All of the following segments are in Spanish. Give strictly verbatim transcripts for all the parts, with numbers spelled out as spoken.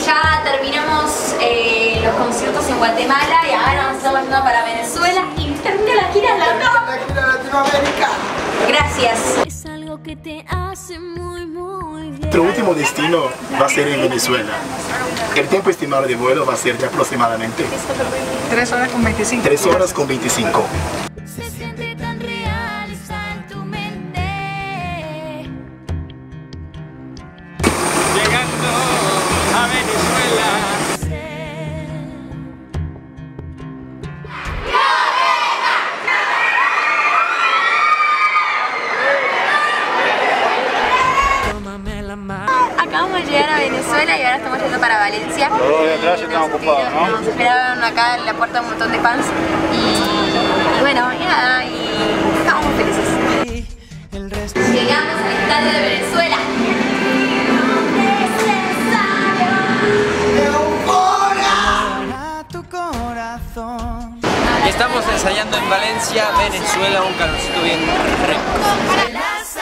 ya terminamos eh, los conciertos en Guatemala y ahora nos estamos yendo para Venezuela y termina la gira en la La gira Latinoamérica. Gracias. Es algo que te hace muy, muy bien. Nuestro último destino va a ser en Venezuela. El tiempo estimado de vuelo va a ser de aproximadamente tres horas con veinticinco. tres horas con veinticinco. Se siente tan real, está en tu mente. Llegando a Venezuela. Acabamos de llegar a Venezuela y ahora estamos yendo para Valencia. Todos de atrás están ocupados, ¿no? Nos esperaron acá en la puerta un montón de fans y, y bueno, y nada, y estamos muy felices. Llegamos al estadio de Venezuela. Estamos ensayando en Valencia, Venezuela, un calorcito bien rico.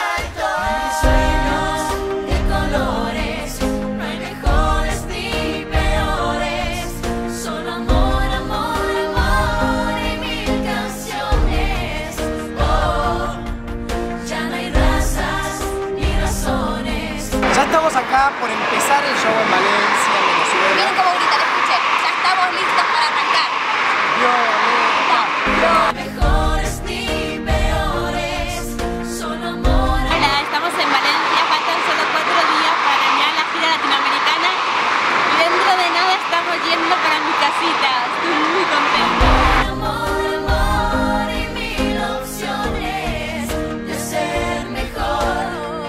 Ya estamos acá por empezar el show en Valencia, en Venezuela. Miren cómo grita, lo escuché. Ya estamos listos para arrancar. Mejores ni peores, solo amor. Hola, estamos en Valencia, faltan solo cuatro días para terminar la gira latinoamericana y dentro de nada estamos yendo para mi casita, estoy muy contenta. Amor, amor y mil opciones de ser mejor.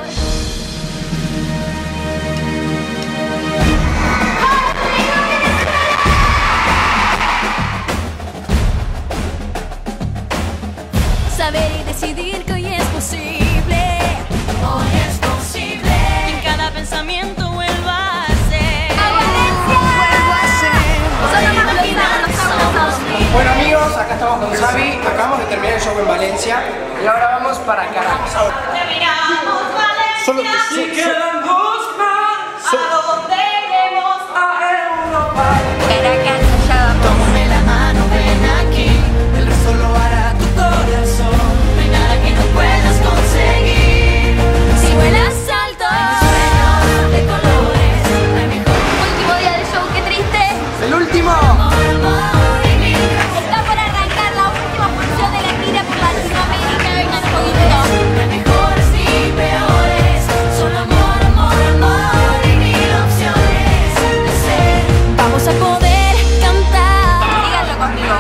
Saber y decidir que hoy es posible, hoy es posible, que en cada pensamiento vuelva a ser. ¡A Valencia! Solo más los Bueno amigos, acá estamos con Xavi, acabamos de terminar el show en Valencia y ahora vamos para Caracas. Terminamos Valencia, Solo- y quedamos más a donde iremos a Europa. Caracas, ya vamos. Tómame la mano, ven aquí, el resto lo hará tu corazón. No hay nada que no puedas conseguir si vuelas alto. Sueños de colores, no hay mejor. Último día del show, qué triste. ¡El último! Amor, amor y mil canciones. Está por arrancar la última función de la gira por Latinoamérica. Vengan un poquito. No hay mejores ni peores, solo amor, amor, amor y mil opciones de ser. Vamos a poder cantar. Díganlo conmigo.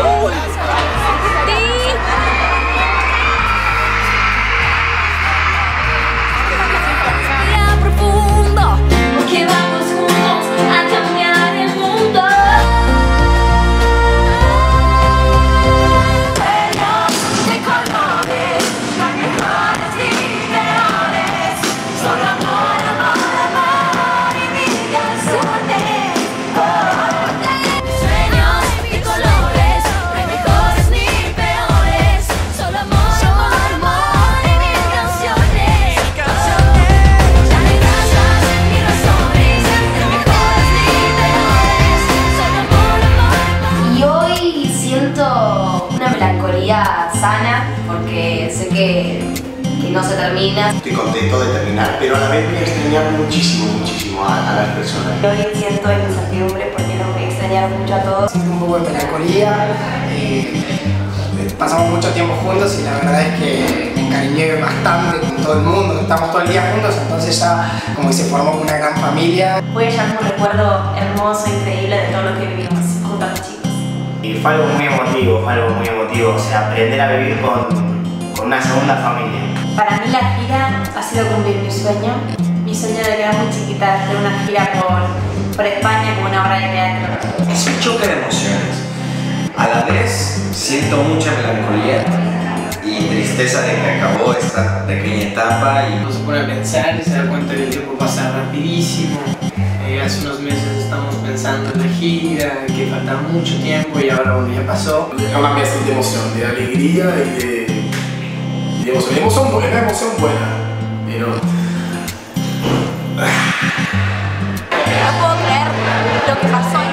Respira profundo, porque vamos juntos a cambiar el mundo. Sueños de colores, no hay mejores ni peores, solo amor, amor, amor y mil canciones. Sueños de colores, no hay mejores ni peores, solo amor, amor, amor y mil canciones. Ya no hay razas ni razones, no hay mejores ni peores, solo amor, amor, amor. Y hoy siento una melancolía sana porque sé que, que no se termina. Estoy contento de terminar, pero a la vez voy a extrañar muchísimo, muchísimo a, a las personas. Hoy siento incertidumbre porque nos voy a extrañar mucho a todos. Siento un poco de melancolía, eh, pasamos mucho tiempo juntos y la verdad es que me encariñé bastante con todo el mundo, estamos todo el día juntos, entonces ya como que se formó una gran familia. Voy a llevar un recuerdo hermoso, increíble de todo lo que vivimos junto a los chicos. Y fue algo muy emotivo, fue algo muy emotivo, o sea, aprender a vivir con, con una segunda familia. Para mí la gira ha sido cumplir mi sueño, mi sueño de que era muy chiquita, hacer una gira por, por España como una obra de teatro. Es un choque de emociones. A la vez siento mucha melancolía y tristeza de que acabó esta pequeña etapa. Y Uno se pone a pensar y se da cuenta que el tiempo pasa rapidísimo. Eh, hace unos meses estamos pensando en la gira, que falta mucho tiempo y ahora bueno, ya pasó. Es una mezcla de emoción, de alegría y de, de emoción. De emoción buena, una emoción buena, pero... No puedo creer lo que pasó